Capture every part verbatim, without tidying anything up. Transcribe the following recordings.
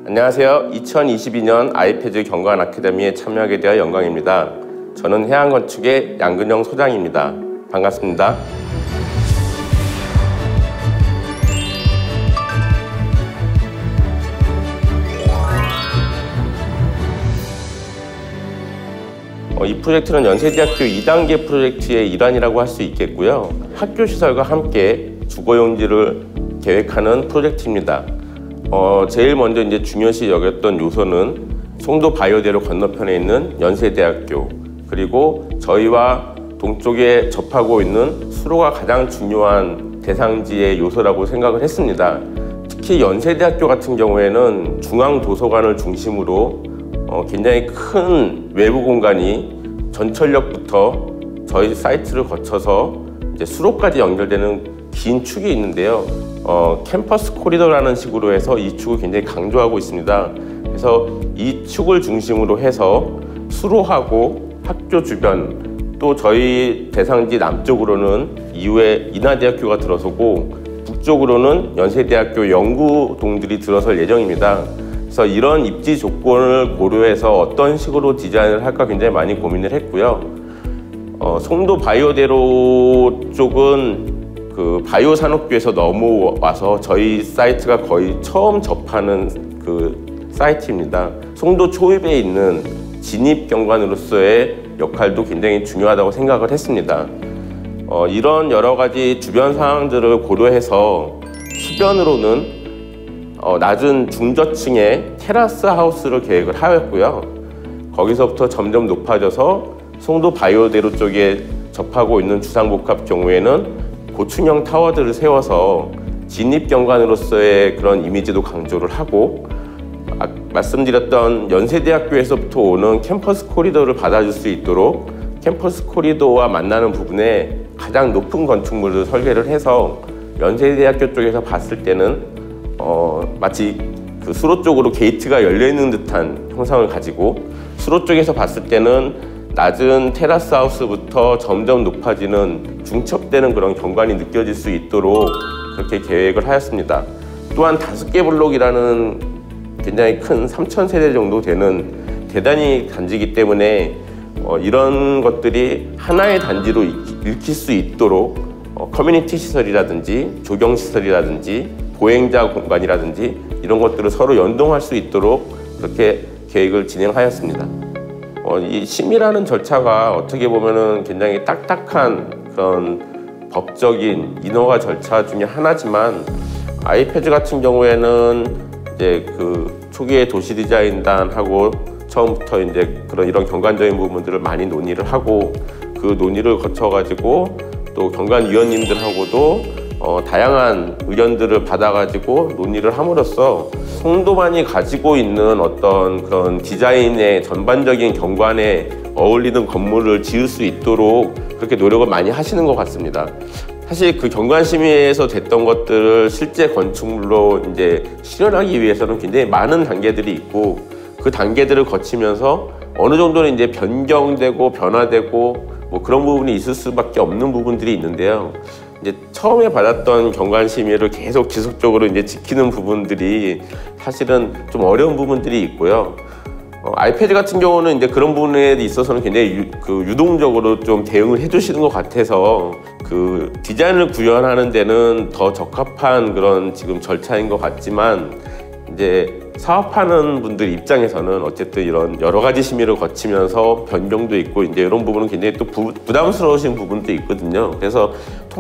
안녕하세요. 이천이십이 년 아이패드 경관 아카데미에 참여하게 되어 영광입니다. 저는 해양건축의 양근영 소장입니다. 반갑습니다. 어, 이 프로젝트는 연세대학교 이 단계 프로젝트의 일환이라고 할 수 있겠고요. 학교 시설과 함께 주거용지를 계획하는 프로젝트입니다. 어, 제일 먼저 이제 중요시 여겼던 요소는 송도 바이오대로 건너편에 있는 연세대학교, 그리고 저희와 동쪽에 접하고 있는 수로가 가장 중요한 대상지의 요소라고 생각을 했습니다. 특히 연세대학교 같은 경우에는 중앙도서관을 중심으로 어, 굉장히 큰 외부 공간이 전철역부터 저희 사이트를 거쳐서 이제 수로까지 연결되는 긴 축이 있는데요. 어, 캠퍼스 코리도라는 식으로 해서 이 축을 굉장히 강조하고 있습니다. 그래서 이 축을 중심으로 해서 수로하고 학교 주변, 또 저희 대상지 남쪽으로는 이후에 인하대학교가 들어서고 북쪽으로는 연세대학교 연구동들이 들어설 예정입니다. 그래서 이런 입지 조건을 고려해서 어떤 식으로 디자인을 할까 굉장히 많이 고민을 했고요. 어, 송도 바이오대로 쪽은 그 바이오 산업교에서 넘어와서 저희 사이트가 거의 처음 접하는 그 사이트입니다. 송도 초입에 있는 진입경관으로서의 역할도 굉장히 중요하다고 생각을 했습니다. 어, 이런 여러 가지 주변 상황들을 고려해서 수변으로는 어, 낮은 중저층의 테라스 하우스를 계획을 하였고요. 거기서부터 점점 높아져서 송도 바이오대로 쪽에 접하고 있는 주상복합 경우에는 고층형 타워들을 세워서 진입경관으로서의 그런 이미지도 강조를 하고, 아, 말씀드렸던 연세대학교에서부터 오는 캠퍼스 코리도를 받아줄 수 있도록 캠퍼스 코리도와 만나는 부분에 가장 높은 건축물을 설계를 해서 연세대학교 쪽에서 봤을 때는 어, 마치 그 수로 쪽으로 게이트가 열려있는 듯한 형상을 가지고, 수로 쪽에서 봤을 때는 낮은 테라스 하우스부터 점점 높아지는 중첩되는 그런 경관이 느껴질 수 있도록 그렇게 계획을 하였습니다. 또한 다섯 개 블록이라는 굉장히 큰 삼천 세대 정도 되는 대단히 단지이기 때문에 어, 이런 것들이 하나의 단지로 읽힐 수 있도록 어, 커뮤니티 시설이라든지 조경 시설이라든지 보행자 공간이라든지 이런 것들을 서로 연동할 수 있도록 그렇게 계획을 진행하였습니다. 어, 이 심의라는 절차가 어떻게 보면은 굉장히 딱딱한 그런 법적인 인허가 절차 중에 하나지만, 아이패드 같은 경우에는 이제 그 초기에 도시 디자인단하고 처음부터 이제 그런 이런 경관적인 부분들을 많이 논의를 하고, 그 논의를 거쳐가지고 또 경관위원님들하고도 어, 다양한 의견들을 받아가지고 논의를 함으로써 송도만이 가지고 있는 어떤 그런 디자인의 전반적인 경관에 어울리는 건물을 지을 수 있도록 그렇게 노력을 많이 하시는 것 같습니다. 사실 그 경관심의에서 됐던 것들을 실제 건축물로 이제 실현하기 위해서는 굉장히 많은 단계들이 있고, 그 단계들을 거치면서 어느 정도는 이제 변경되고 변화되고 뭐 그런 부분이 있을 수밖에 없는 부분들이 있는데요. 이제 처음에 받았던 경관심의를 계속 지속적으로 이제 지키는 부분들이 사실은 좀 어려운 부분들이 있고요. 어, 아이패드 같은 경우는 이제 그런 부분에 있어서는 굉장히 유, 그 유동적으로 좀 대응을 해주시는 것 같아서 그 디자인을 구현하는 데는 더 적합한 그런 지금 절차인 것 같지만, 이제 사업하는 분들 입장에서는 어쨌든 이런 여러 가지 심의를 거치면서 변경도 있고 이제 이런 부분은 굉장히 또 부, 부담스러우신 부분도 있거든요. 그래서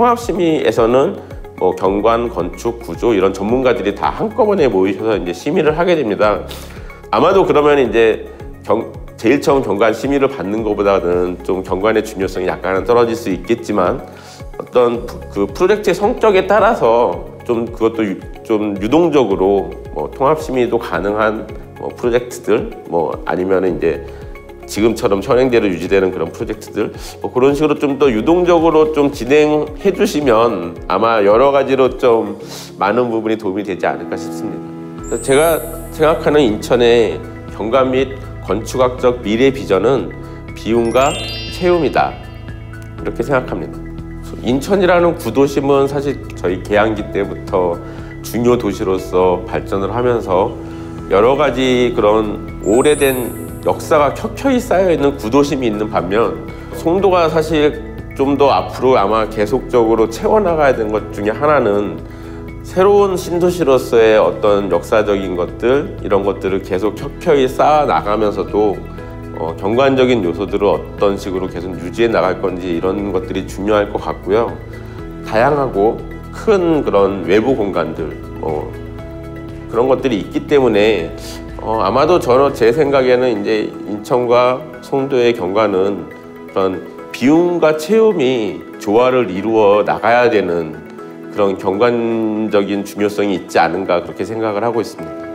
통합심의에서는 뭐 경관, 건축, 구조 이런 전문가들이 다 한꺼번에 모이셔서 이제 심의를 하게 됩니다. 아마도 그러면 이제 경, 제일 처음 경관 심의를 받는 것보다는 좀 경관의 중요성이 약간은 떨어질 수 있겠지만, 어떤 그 프로젝트의 성격에 따라서 좀 그것도 유, 좀 유동적으로 뭐 통합심의도 가능한 뭐 프로젝트들, 뭐 아니면 이제 지금처럼 현행대로 유지되는 그런 프로젝트들, 뭐 그런 식으로 좀 더 유동적으로 좀 진행해 주시면 아마 여러 가지로 좀 많은 부분이 도움이 되지 않을까 싶습니다. 제가 생각하는 인천의 경관 및 건축학적 미래 비전은 비움과 채움이다, 이렇게 생각합니다. 인천이라는 구도심은 사실 저희 개항기 때부터 중요 도시로서 발전을 하면서 여러 가지 그런 오래된 역사가 켜켜이 쌓여있는 구도심이 있는 반면 송도가 사실 좀 더 앞으로 아마 계속적으로 채워나가야 되는 것 중에 하나는 새로운 신도시로서의 어떤 역사적인 것들 이런 것들을 계속 켜켜이 쌓아 나가면서도 어, 경관적인 요소들을 어떤 식으로 계속 유지해 나갈 건지 이런 것들이 중요할 것 같고요. 다양하고 큰 그런 외부 공간들 어, 그런 것들이 있기 때문에 어, 아마도 저는 제 생각에는 이제 인천과 송도의 경관은 그런 비움과 채움이 조화를 이루어 나가야 되는 그런 경관적인 중요성이 있지 않은가 그렇게 생각을 하고 있습니다.